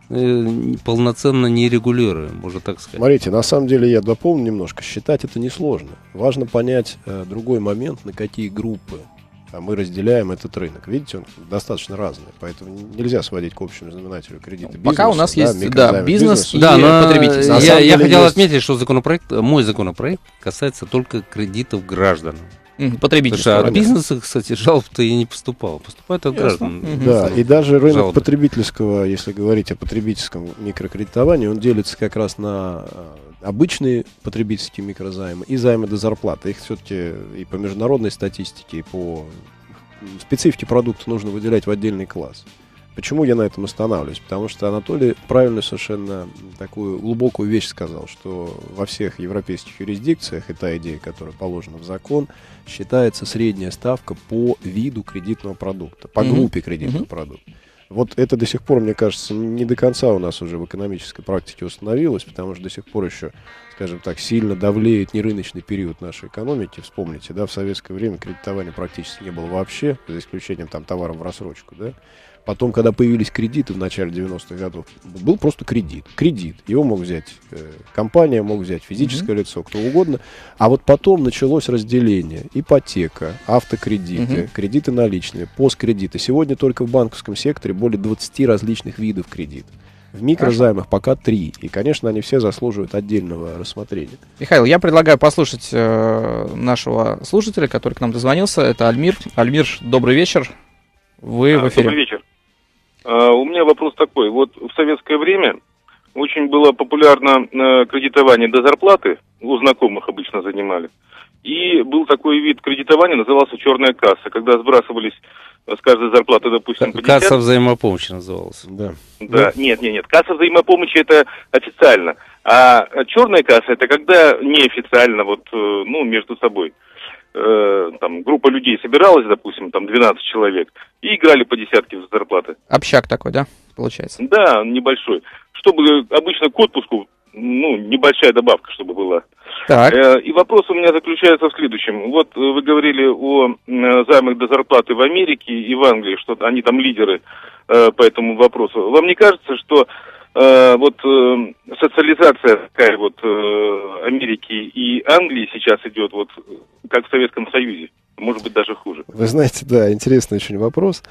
полноценно не регулируем, можно так сказать. Смотрите, на самом деле я дополню немножко. Считать это несложно. Важно понять другой момент, на какие группы мы разделяем этот рынок. Видите, он достаточно разный, поэтому нельзя сводить к общему знаменателю кредита бизнеса. Пока у нас есть бизнес и потребитель. Я хотел отметить, что мой законопроект касается только кредитов граждан. Потребительского. От бизнеса, кстати, жалоб-то и не поступало. Поступает от граждан. Да, и даже рынок потребительского, если говорить о потребительском микрокредитовании, он делится как раз на обычные потребительские микрозаймы и займы до зарплаты. Их все-таки и по международной статистике, и по специфике продукта нужно выделять в отдельный класс. Почему я на этом останавливаюсь? Потому что Анатолий правильно совершенно такую глубокую вещь сказал, что во всех европейских юрисдикциях, и та идея, которая положена в закон, считается средняя ставка по виду кредитного продукта, по группе кредитного продукта. Вот это до сих пор, мне кажется, не до конца у нас уже в экономической практике установилось, потому что до сих пор еще, скажем так, сильно давлеет нерыночный период нашей экономики. Вспомните, да, в советское время кредитования практически не было вообще, за исключением там товаров в рассрочку, да. Потом, когда появились кредиты в начале 90-х годов, был просто кредит. Кредит. Его мог взять компания, мог взять физическое лицо, кто угодно. А вот потом началось разделение. Ипотека, автокредиты, кредиты наличные, посткредиты. Сегодня только в банковском секторе более 20 различных видов кредитов. В микрозаймах пока 3. И, конечно, они все заслуживают отдельного рассмотрения. Михаил, я предлагаю послушать нашего слушателя, который к нам дозвонился. Это Альмир. Альмир, добрый вечер. Вы в эфире. Добрый вечер. У меня вопрос такой. Вот в советское время очень было популярно кредитование до зарплаты. У знакомых обычно занимали. И был такой вид кредитования, назывался черная касса, когда сбрасывались с каждой зарплаты, допустим, по 50. Касса взаимопомощи называлась. Да. Нет. Касса взаимопомощи это официально. А черная касса это когда неофициально, между собой. Там группа людей собиралась, допустим, там 12 человек, и играли по десятке за зарплаты. Общак такой, да, получается? Да, небольшой. Чтобы обычно к отпуску, небольшая добавка, чтобы была. Так. И вопрос у меня заключается в следующем. Вот вы говорили о займах до зарплаты в Америке и в Англии, что они там лидеры по этому вопросу. Вам не кажется, что социализация такая Америки и Англии сейчас идет как в Советском Союзе, может быть даже хуже? Вы знаете, да, интересный очень вопрос.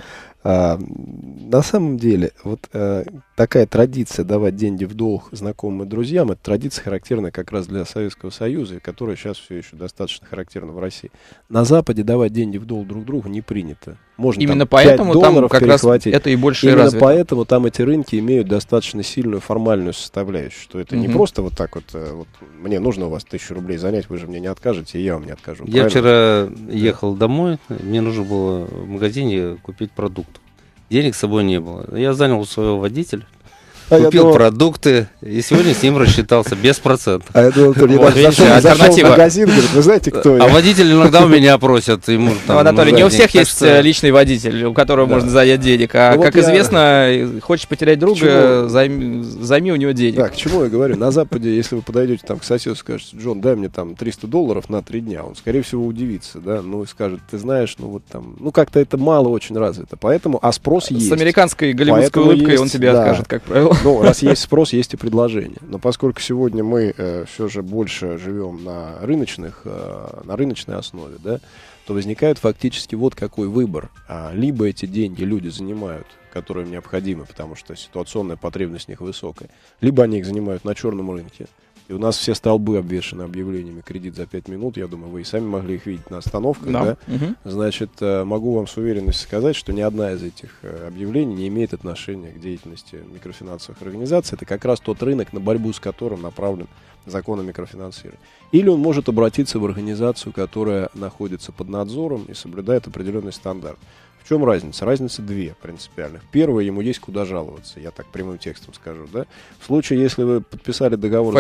На самом деле, такая традиция давать деньги в долг знакомым и друзьям, это традиция характерная как раз для Советского Союза, и которая сейчас все еще достаточно характерна в России. На Западе давать деньги в долг друг другу не принято. Можно именно там поэтому там как раз перехватить. это и больше именно развито. Поэтому там эти рынки имеют достаточно сильную формальную составляющую, что это не просто вот так мне нужно у вас 1000 рублей занять, вы же мне не откажете, и я вам не откажу. Я вчера ехал домой, мне нужно было в магазине купить продукт. Денег с собой не было. Я занял у своего водителя, купил продукты, и сегодня с ним рассчитался без процентов. А я думал, кто зашел в магазин, говорит, вы знаете, кто я? А водитель иногда у меня просят. Анатолий, не у всех есть личный водитель, у которого можно занять денег. А, как известно, хочешь потерять друга, займи у него денег. Да, к чему я говорю? На Западе, если вы подойдете к соседу и скажете, Джон, дай мне там $300 на 3 дня, он, скорее всего, удивится, да, и скажет, ты знаешь, как-то это мало очень развито. Поэтому, а спрос есть. С американской голливудской улыбкой он тебе откажет, как правило. Раз есть спрос, есть и предложение. Но поскольку сегодня мы все же больше живем на рыночной основе, да, то возникает фактически какой выбор. Либо эти деньги люди занимают, которые им необходимы, потому что ситуационная потребность в них высокая, либо они их занимают на черном рынке. И у нас все столбы обвешаны объявлениями «Кредит за 5 минут». Я думаю, вы и сами могли их видеть на остановках. Да. Значит, могу вам с уверенностью сказать, что ни одна из этих объявлений не имеет отношения к деятельности микрофинансовых организаций. Это как раз тот рынок, на борьбу с которым направлен закон о микрофинансировании. Или он может обратиться в организацию, которая находится под надзором и соблюдает определенный стандарт. В чем разница? Разница две принципиальных. Первое, ему есть куда жаловаться, я так прямым текстом скажу, да. В случае, если вы подписали договор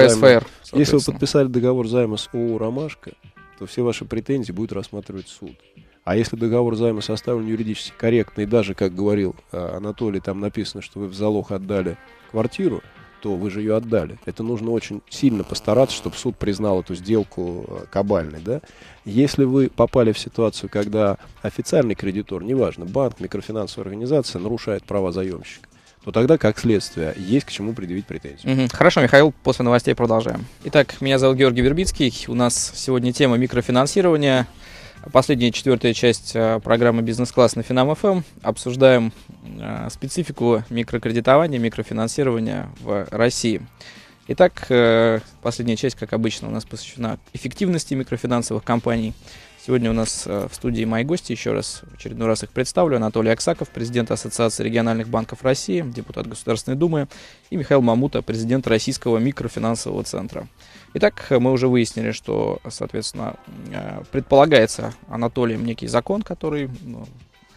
займа с ООО «Ромашка», то все ваши претензии будет рассматривать суд. А если договор займа составлен юридически корректно, и даже, как говорил Анатолий, там написано, что вы в залог отдали квартиру, то вы же ее отдали. Это нужно очень сильно постараться, чтобы суд признал эту сделку кабальной, да. Если вы попали в ситуацию, когда официальный кредитор, неважно, банк, микрофинансовая организация, нарушает права заемщика, то тогда, как следствие, есть к чему предъявить претензии. Хорошо, Михаил, после новостей продолжаем. Итак, меня зовут Георгий Вербицкий. У нас сегодня тема микрофинансирования. Последняя, 4-я часть программы «Бизнес-класс» на Финам-ФМ. Обсуждаем специфику микрокредитования, микрофинансирования в России. Итак, последняя часть, как обычно, у нас посвящена эффективности микрофинансовых компаний. Сегодня у нас в студии мои гости, еще раз, в очередной раз их представлю. Анатолий Аксаков, президент Ассоциации региональных банков России, депутат Государственной Думы, и Михаил Мамута, президент Российского микрофинансового центра. Итак, мы уже выяснили, что, соответственно, предполагается Анатолием некий закон, который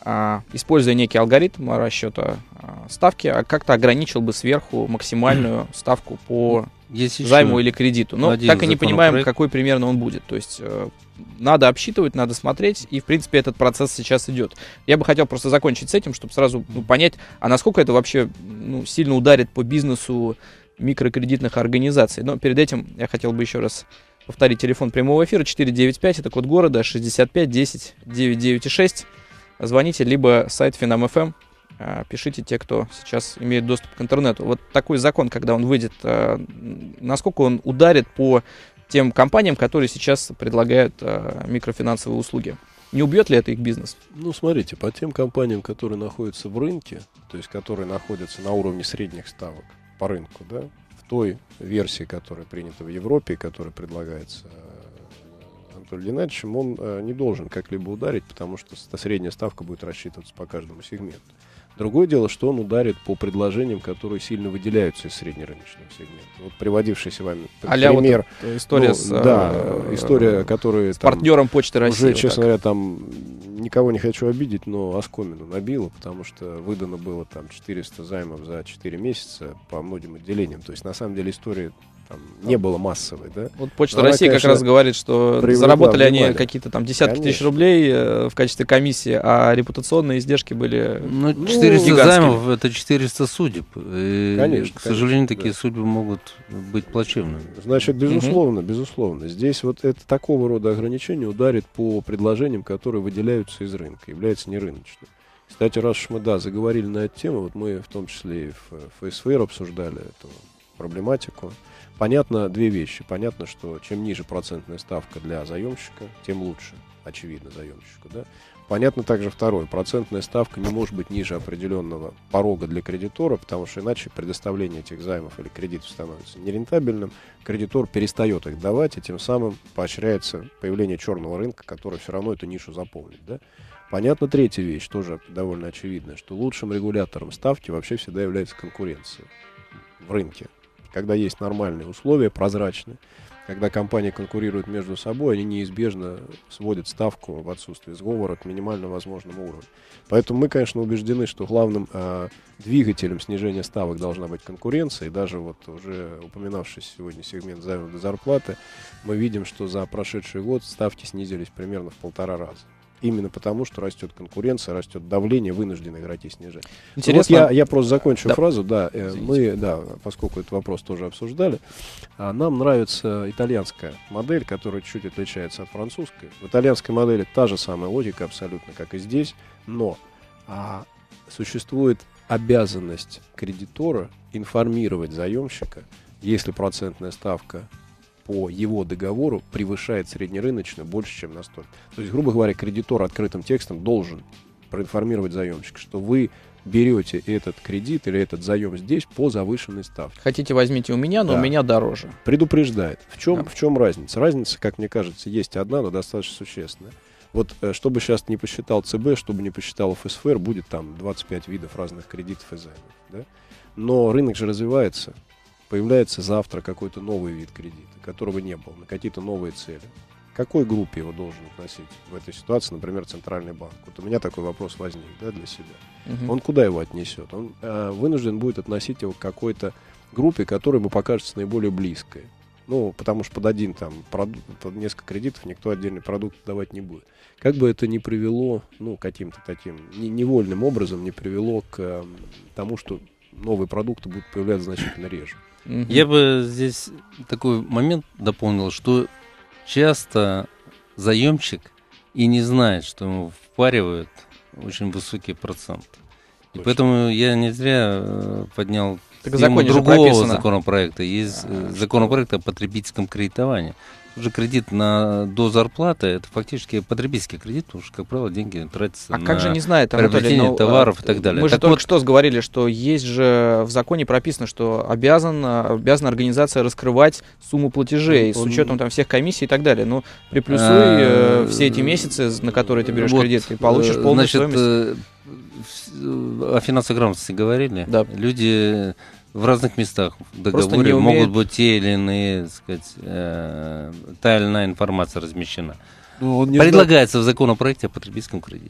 используя некий алгоритм расчета ставки, как-то ограничил бы сверху максимальную ставку по займу или кредиту. Но так и не понимаем, какой примерно он будет. То есть надо обсчитывать, надо смотреть, и, в принципе, этот процесс сейчас идет. Я бы хотел просто закончить с этим, чтобы сразу понять, а насколько это вообще сильно ударит по бизнесу микрокредитных организаций. Но перед этим я хотел бы еще раз повторить телефон прямого эфира 495, это код города, 65 10 996. Звоните, либо сайт Финам.ФМ. Пишите те, кто сейчас имеет доступ к интернету. Вот такой закон, когда он выйдет, насколько он ударит по тем компаниям, которые сейчас предлагают микрофинансовые услуги? Не убьет ли это их бизнес? Ну, смотрите, по тем компаниям, которые находятся в рынке, то есть которые находятся на уровне средних ставок по рынку, да, в той версии, которая принята в Европе, которая предлагается Анатолием Геннадьевичем, он не должен как-либо ударить, потому что средняя ставка будет рассчитываться по каждому сегменту. Другое дело, что он ударит по предложениям, которые сильно выделяются из среднерыночного сегмента. Вот приводившийся вами пример. Вот история история, которая с партнером Почты России. Уже, честно говоря, там никого не хочу обидеть, но оскомину набило, потому что выдано было там 400 займов за 4 месяца по многим отделениям. То есть, на самом деле, история там не было массовой, да? Вот Почта России как раз говорит, что заработали они какие-то там десятки тысяч рублей в качестве комиссии, а репутационные издержки были 400 займов — это 400 судеб. Конечно, к сожалению, такие судьбы могут быть плачевными. Значит, безусловно. Здесь вот это такого рода ограничение ударит по предложениям, которые выделяются из рынка, являются нерыночными. Кстати, раз уж мы, заговорили на эту тему, вот мы в том числе и в ФСФР обсуждали эту проблематику. Понятно две вещи. Понятно, что чем ниже процентная ставка для заемщика, тем лучше, очевидно, заемщику. Да? Понятно также второе. Процентная ставка не может быть ниже определенного порога для кредитора, потому что иначе предоставление этих займов или кредитов становится нерентабельным. Кредитор перестает их давать, и тем самым поощряется появление черного рынка, который все равно эту нишу заполнит. Да? Понятно третья вещь, тоже довольно очевидная, что лучшим регулятором ставки вообще всегда является конкуренция в рынке. Когда есть нормальные условия, прозрачные, когда компании конкурируют между собой, они неизбежно сводят ставку в отсутствие сговора к минимально возможному уровню. Поэтому мы, конечно, убеждены, что главным двигателем снижения ставок должна быть конкуренция. И даже вот уже упоминавший сегодня сегмент займов до зарплаты, мы видим, что за прошедший год ставки снизились примерно в 1,5 раза. Именно потому, что растет конкуренция, растет давление, вынуждены игроки снижать. Интересно. Вот я просто закончу фразу. Мы, поскольку этот вопрос тоже обсуждали, нам нравится итальянская модель, которая чуть отличается от французской. В итальянской модели та же самая логика абсолютно, как и здесь, но существует обязанность кредитора информировать заемщика, если процентная ставка по его договору превышает среднерыночную больше, чем на столько. То есть, грубо говоря, кредитор открытым текстом должен проинформировать заемщика, что вы берете этот кредит или этот заем здесь по завышенной ставке. Хотите, возьмите у меня, но у меня дороже. Предупреждает. В чем разница? Разница, как мне кажется, есть одна, но достаточно существенная. Вот чтобы сейчас не посчитал ЦБ, чтобы не посчитал ФСФР, будет там 25 видов разных кредитов и займов. Да? Но рынок же развивается. Появляется завтра какой-то новый вид кредита, которого не было, на какие-то новые цели. К какой группе его должен относить в этой ситуации, например, Центральный банк? Вот у меня такой вопрос возник для себя. Он куда его отнесет? Он вынужден будет относить его к какой-то группе, которая ему покажется наиболее близкой. Ну, потому что под несколько кредитов никто отдельный продукт давать не будет. Как бы это ни привело, каким-то таким невольным образом не привело к тому, что новые продукты будут появляться значительно реже. Я бы здесь такой момент дополнил, что часто заемщик и не знает, что ему впаривают очень высокий процент. И поэтому я не зря поднял тему другого законопроекта. Есть законопроект о потребительском кредитовании. Уже кредит до зарплаты — это фактически потребительский кредит, потому что, как правило, деньги тратятся на как же не знает, приобретение товаров и так далее. Мы же только что говорили, что есть же в законе прописано, что обязана организация раскрывать сумму платежей с учетом там всех комиссий и так далее. Но приплюсуй все эти месяцы, на которые ты берешь кредит, ты получишь полную стоимость. О финансовой грамотности говорили. Да. Люди в разных местах в договоре могут быть те или иные, та или иная информация размещена. Предлагается в законопроекте о потребительском кредите.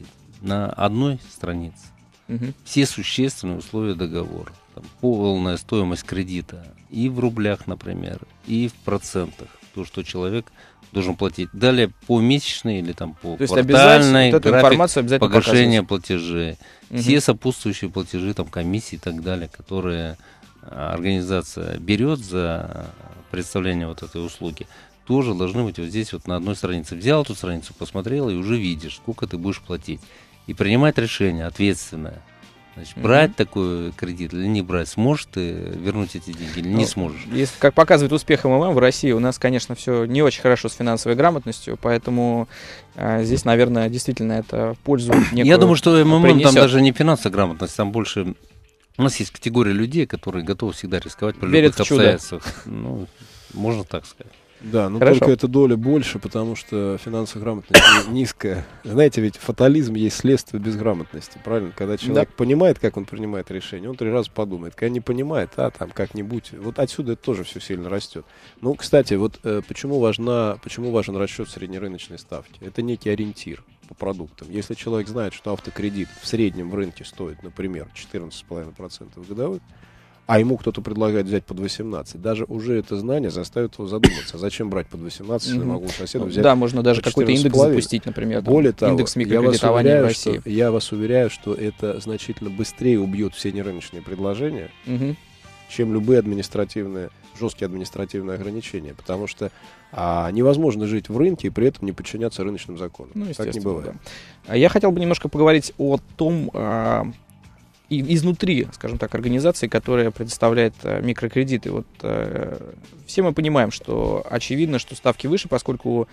на одной странице все существенные условия договора. Там, полная стоимость кредита и в рублях, например, и в процентах. То, что человек должен платить. Далее помесячной или там по квартальной вот график погашения платежей. Все сопутствующие платежи, там, комиссии и так далее, которые организация берет за представление вот этой услуги, тоже должны быть вот здесь вот на одной странице. Взял эту страницу, посмотрел и уже видишь, сколько ты будешь платить. И принимать решение ответственное. Значит, брать такой кредит или не брать, сможешь ты вернуть эти деньги или не сможешь? Если, как показывает успех МММ в России, у нас, конечно, все не очень хорошо с финансовой грамотностью, поэтому здесь, наверное, действительно это пользу некую Я думаю, что МММ принесет. там даже не финансовая грамотность, там больше... У нас есть категория людей, которые готовы всегда рисковать при любых обстоятельствах. Ну, можно так сказать. Да, но Хорошо. только эта доля больше, потому что финансовая грамотность низкая. Знаете, ведь фатализм есть следствие безграмотности, правильно? Когда человек понимает, как он принимает решение, он 3 раза подумает. Когда не понимает, там как-нибудь... Вот отсюда это тоже все сильно растет. Ну, кстати, вот почему важен расчет среднерыночной ставки? Это некий ориентир по продуктам. Если человек знает, что автокредит в среднем в рынке стоит, например, 14,5% годовых, а ему кто-то предлагает взять под 18, даже уже это знание заставит его задуматься, зачем брать под 18, если я могу у соседа взять. Да, можно даже какой-то индекс запустить, например. Более того, индекс микрокредитования в России. я вас уверяю, что это значительно быстрее убьет все нерыночные предложения, чем любые жесткие административные ограничения, потому что невозможно жить в рынке и при этом не подчиняться рыночным законам. Так не бывает. Да. Я хотел бы немножко поговорить о том, изнутри, скажем так, организации, которая предоставляет микрокредиты. Вот все мы понимаем, что очевидно, что ставки выше, поскольку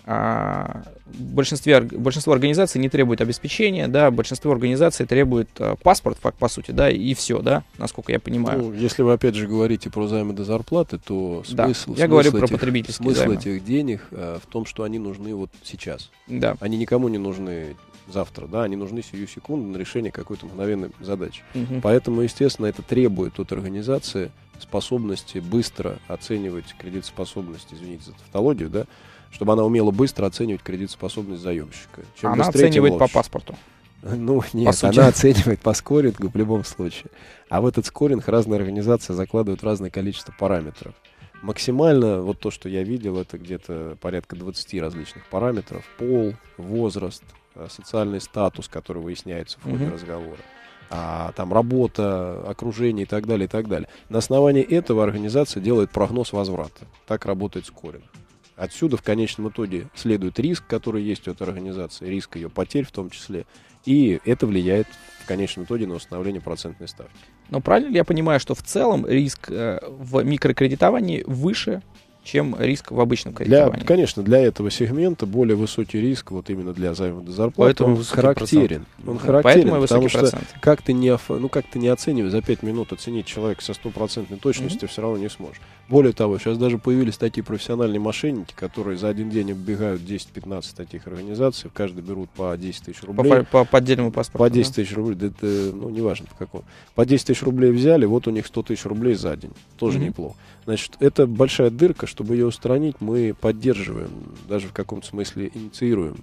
большинство организаций не требует обеспечения, да, большинство организаций требует паспорт, по сути, да, и все, да, насколько я понимаю. Ну, если вы опять же говорите про займы до зарплаты, то я говорю про потребительские смысл займы. этих денег в том, что они нужны вот сейчас. Да. Они никому не нужны завтра, да, они нужны сию секунду на решение какой-то мгновенной задачи. Поэтому, естественно, это требует от организации способности быстро оценивать кредитоспособность, извините за тавтологию, да, чтобы она умела быстро оценивать кредитоспособность заемщика. Чем она быстрее, оценивает тем по лучше. паспорту. Ну, нет, она оценивает по скорингу в любом случае. А в этот скоринг разные организации закладывают разное количество параметров. Максимально, вот то, что я видел, это где-то порядка 20 различных параметров. Пол, возраст, социальный статус, который выясняется в ходе разговора. Там работа, окружение и так далее, и так далее. На основании этого организация делает прогноз возврата. Так работает скоринг. Отсюда в конечном итоге следует риск, который есть у этой организации, риск ее потерь в том числе, и это влияет в конечном итоге на установление процентной ставки. Но правильно ли я понимаю, что в целом риск в микрокредитовании выше, чем риск в обычном кредитовании? Конечно, для этого сегмента более высокий риск, вот именно для займов до зарплаты, он характерен. Он характерен, потому что как ты не оцениваешь, за 5 минут оценить человека со 100% точностью все равно не сможешь. Более того, сейчас даже появились такие профессиональные мошенники, которые за один день оббегают 10-15 таких организаций, каждый берут по 10 тысяч рублей. По отдельному паспорту. По 10 тысяч рублей, да это, неважно по какому. По 10 тысяч рублей взяли, вот у них 100 тысяч рублей за день. Тоже неплохо. Значит, это большая дырка, чтобы ее устранить, мы поддерживаем, даже в каком-то смысле инициируем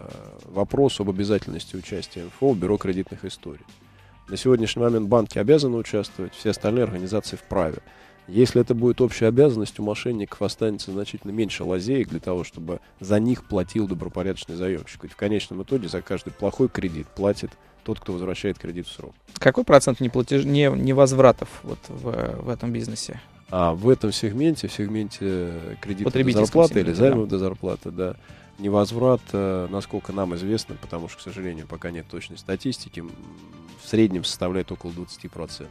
вопрос об обязательности участия МФО в Бюро кредитных историй. На сегодняшний момент банки обязаны участвовать, все остальные организации вправе. Если это будет общей обязанностью, у мошенников останется значительно меньше лазеек для того, чтобы за них платил добропорядочный заемщик. Ведь в конечном итоге за каждый плохой кредит платит тот, кто возвращает кредит в срок. Какой процент невозвратов вот в этом бизнесе? В этом сегменте, кредитов до зарплаты или займов до зарплаты, да, невозврат, насколько нам известно, потому что, к сожалению, пока нет точной статистики, в среднем составляет около 20%.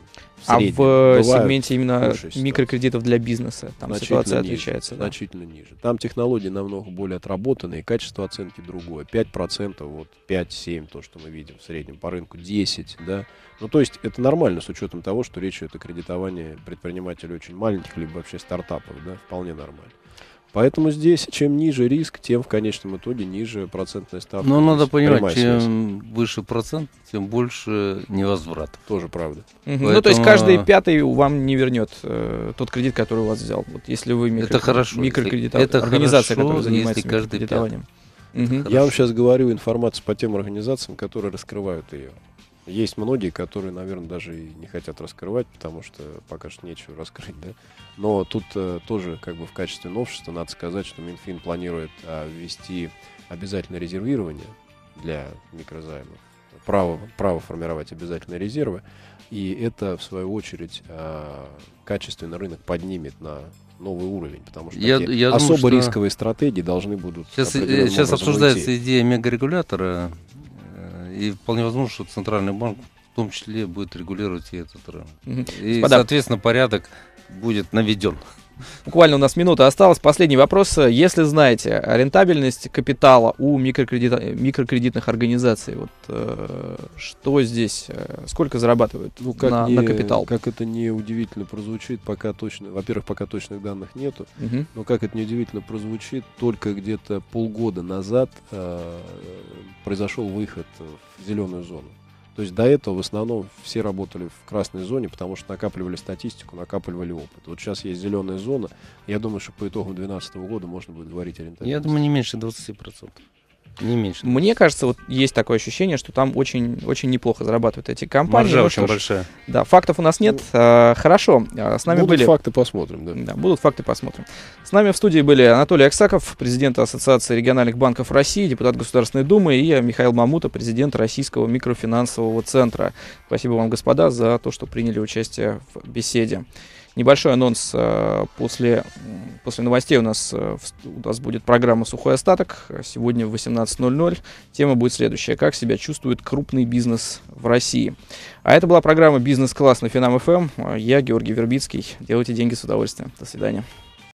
В сегменте именно микрокредитов для бизнеса там ситуация отличается? Значительно ниже. Там технологии намного более отработанные, качество оценки другое. 5%, вот 5-7, то, что мы видим в среднем по рынку, 10%, да. Ну, то есть это нормально с учетом того, что речь идет о кредитовании предпринимателей очень маленьких, либо вообще стартапов, да, вполне нормально. Поэтому здесь, чем ниже риск, тем в конечном итоге ниже процентная ставка. Но надо понимать, чем выше процент, тем больше невозвратов. Тоже правда. Поэтому... Ну, то есть каждый пятый вам не вернет тот кредит, который у вас взял. Вот если вы это хорошо. Микрокредитование, организация, хорошо, которая занимается если каждый микрокредитованием. Я вам сейчас говорю информацию по тем организациям, которые раскрывают ее. Есть многие, которые, наверное, даже и не хотят раскрывать, потому что пока что нечего раскрыть, да. Но тут тоже как бы в качестве новшества надо сказать, что Минфин планирует ввести обязательное резервирование для микрозаймов, право формировать обязательные резервы, и это, в свою очередь, качественно рынок поднимет на новый уровень, потому что я особо думаю, рисковые стратегии должны будут Сейчас обсуждается идея мегарегулятора, и вполне возможно, что Центральный банк в том числе будет регулировать и этот рынок. И, Господа, соответственно, порядок будет наведен. буквально у нас минута осталась. Последний вопрос. Если знаете рентабельность капитала у микрокредитных организаций, вот что здесь, сколько зарабатывают на капитал? Как это не удивительно прозвучит, во-первых, пока точных данных нету, но как это не удивительно прозвучит, только где-то полгода назад произошел выход в зеленую зону. То есть до этого в основном все работали в красной зоне, потому что накапливали статистику, накапливали опыт. Вот сейчас есть зеленая зона. Я думаю, что по итогам 2012 года можно будет говорить о рентабельности. Я думаю, не меньше 20%. Не меньше. Мне кажется, вот есть такое ощущение, что там очень, очень неплохо зарабатывают эти компании. Маржа очень большая. Да, фактов у нас нет. Хорошо. С нами будут факты, посмотрим. Да, будут факты, посмотрим. С нами в студии были Анатолий Аксаков, президент Ассоциации региональных банков России, депутат Государственной Думы, и Михаил Мамута, президент Российского микрофинансового центра. Спасибо вам, господа, за то, что приняли участие в беседе. Небольшой анонс. После новостей у нас будет программа «Сухой остаток». Сегодня в 18:00. Тема будет следующая. Как себя чувствует крупный бизнес в России? А это была программа «Бизнес-класс» на Финам ФМ. Я Георгий Вербицкий. Делайте деньги с удовольствием. До свидания.